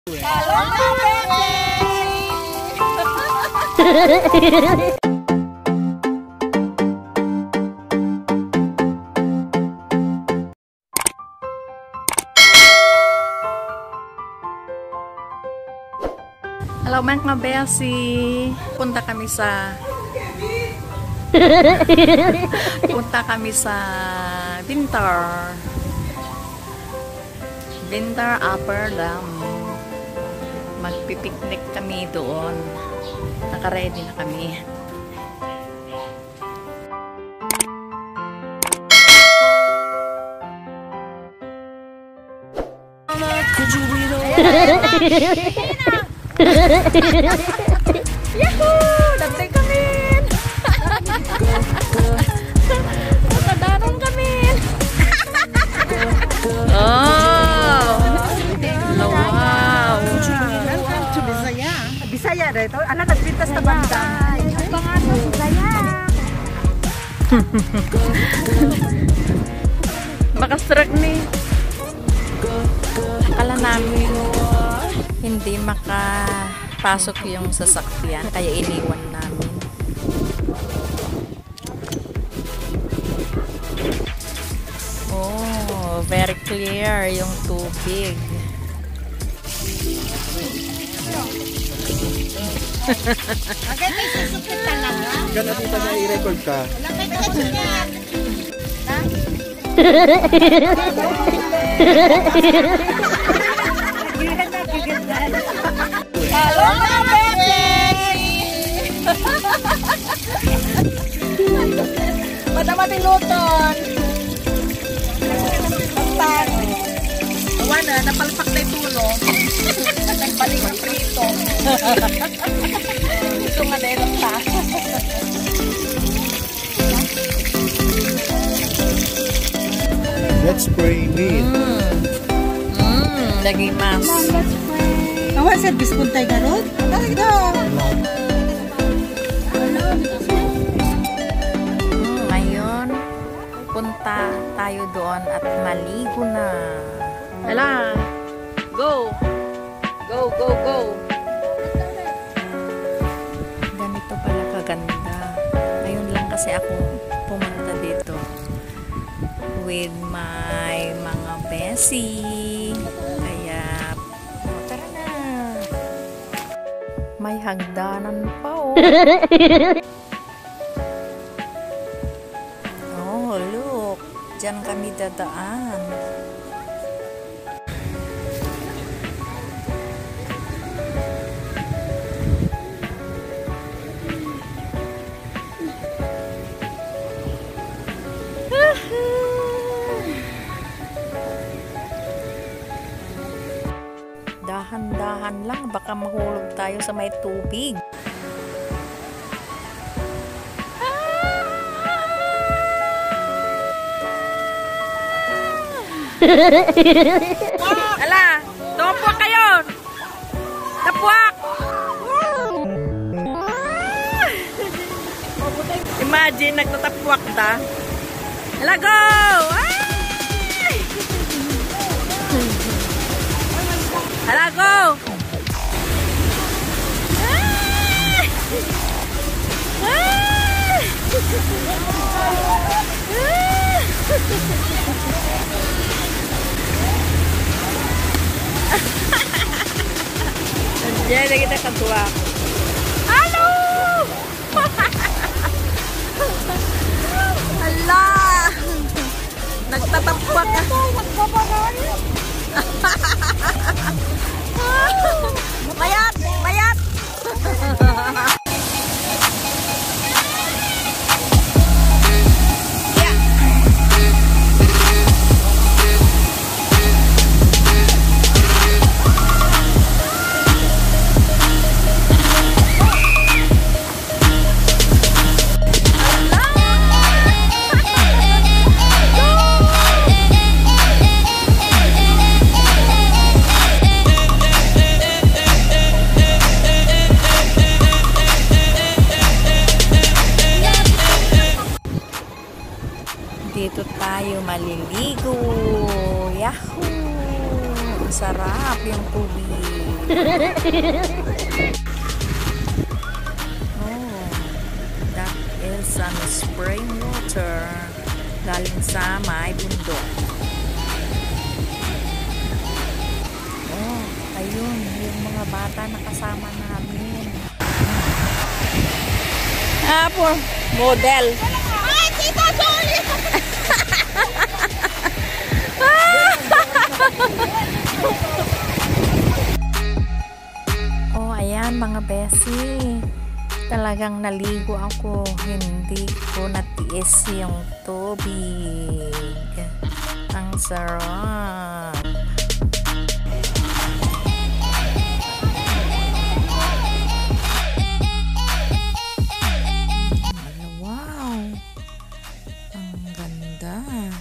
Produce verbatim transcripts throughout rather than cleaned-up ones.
Hello, Hello mga Besi. Punta kami sa Punta kami sa Bintar. Bintar Upper Dam. Magpipiknik kami doon. Naka-ready na kami. Yahoo! Dantay kami! Matadanon kami! Oh! Wow! Welcome to Bisaya. Bisaya dito. Ano nagpintas na banda? Ang pangalan Bisaya. Makastruck ni. Akala namin hindi makapasok yung sasakyan kaya iniwan namin. Oh, very clear yung tubig. Okay, may susukit talaga. Gano'n dito na i-record ka. Wala may susukit. Hello, Madamating luton. Pagpag. Awan na, napalpak na yung tulong. Nagbalik ang prito. Ito nga dahil ang ta. Let's pray meat. Mm. Mm, lagi mas. Awan sa biskuntay garot? Dahil daw. Ngayon, punta tayo doon at maligo na. Hala! Go! Go, go, go! Ganito pala kaganda. Ngayon lang kasi ako pumunta dito with my mga besi. Kaya, oh, tara na! May hagdanan pa, oh! Oh, look! Diyan kami dadaan. Dahan-dahan lang, baka mahulog tayo sa may tubig. Ala, tumapwak kayo! Tapwak! Imagine, nagtatapwak ta. Ala, go! Ay! Ala, go! Ay! Ay! Diyan na kita katuwa. Halo! Ala! Nagtatapwak ka. Mayat! Mayat! Dito tayo maliligo. Yahoo! Ang sarap yung tubig. Oh, that is some spring water galing sa may bundok. Oh, ayun, yung mga bata na kasama namin. Ah, for model. Ay, Tita Jolie! Oh, ayan mga besi. Talagang naligo ako. Hindi ko natiis yung tubig. Ang sarap. Wow. Ang ganda.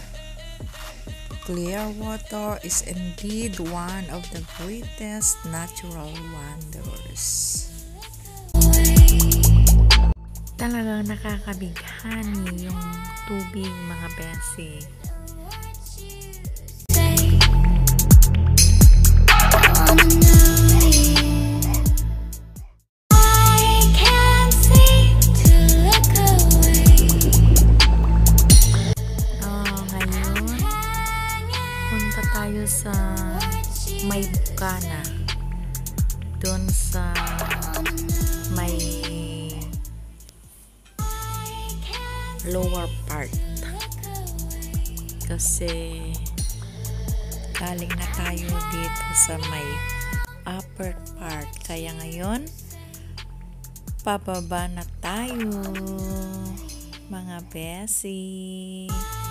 Clearwater is indeed one of the greatest natural wonders. Talagang nakakabighani yung tubig mga besi. Oh, ngayon punta tayo sa may bukana. Doon sa may lower part kasi galing na tayo dito sa may upper part, kaya ngayon pababa na tayo mga besi.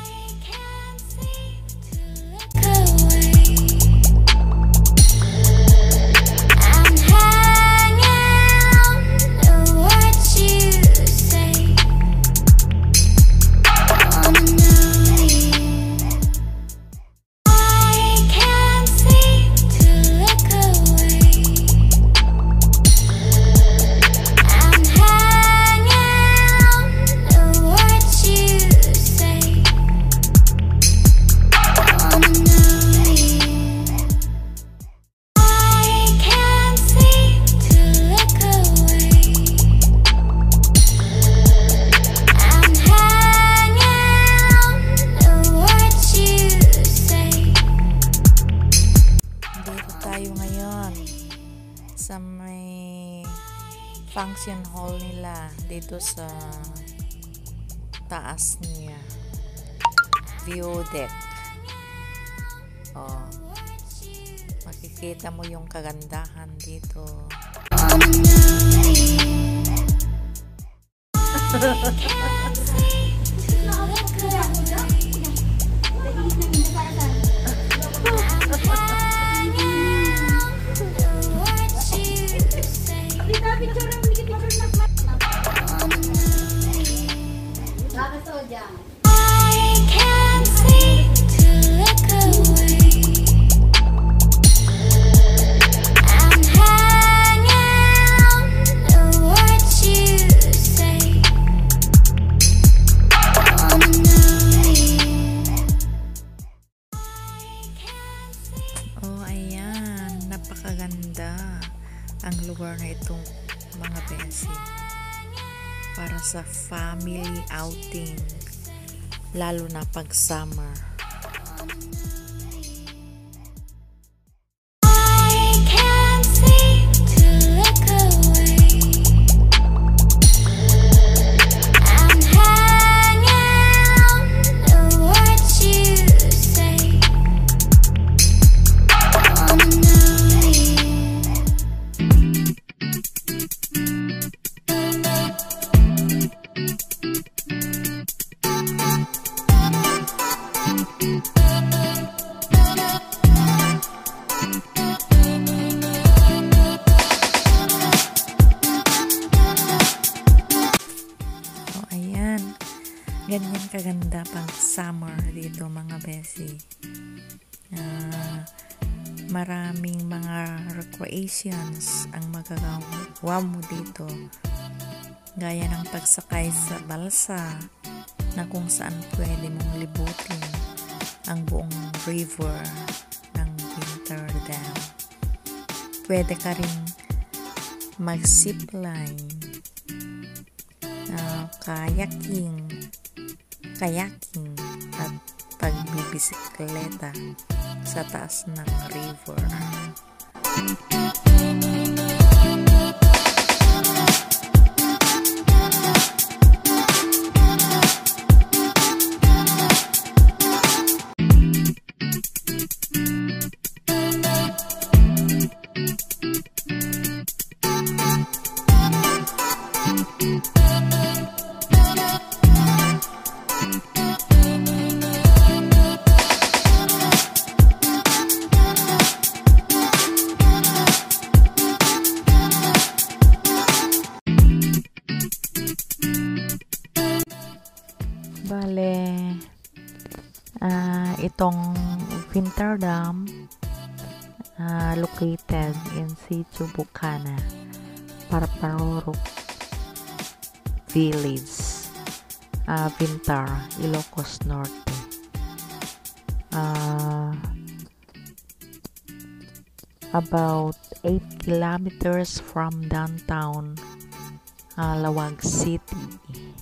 Sa may function hall nila dito sa taas niya, view deck. Oh, makikita mo yung kagandahan dito. Oh, ayan, napakaganda ang lugar na itong mga besi para sa family outing, lalo na pag summer. Ganyan kaganda pang summer dito mga besi. Uh, maraming mga recreations ang magagawa mo dito, gaya ng pagsakay sa balsa na kung saan pwede mong libutin ang buong river ng Winter Dam. pwede ka rin mag-zipline, uh, kayaking, kayaking, at pagbibisikleta sa taas ng river. Bale, uh, itong Winter Dam uh, located in Sitio Bukana, Parparorok Village, uh, Vintar, Ilocos Norte. Uh, about eight kilometers from downtown uh, Lawag City.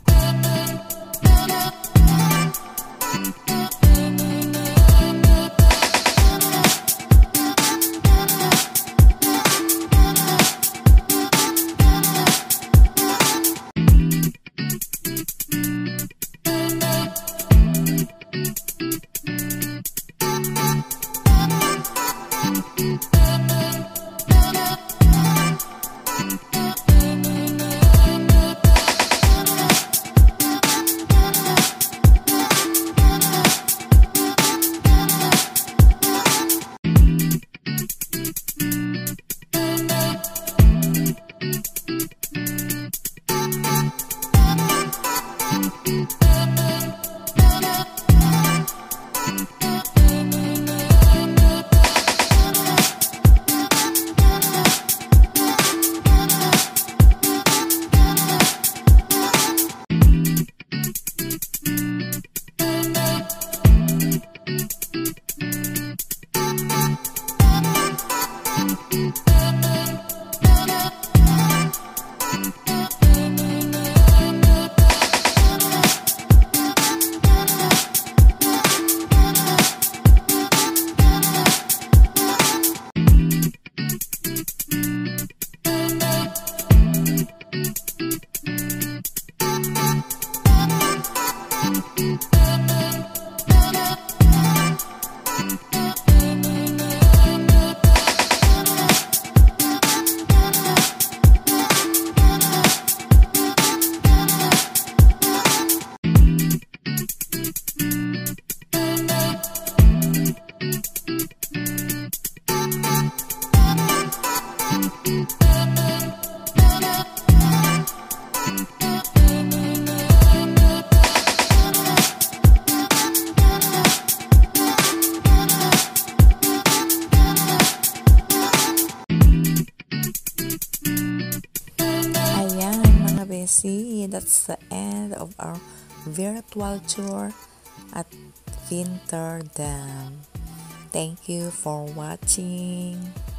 See, that's the end of our virtual tour at Winter Dam. Thank you for watching.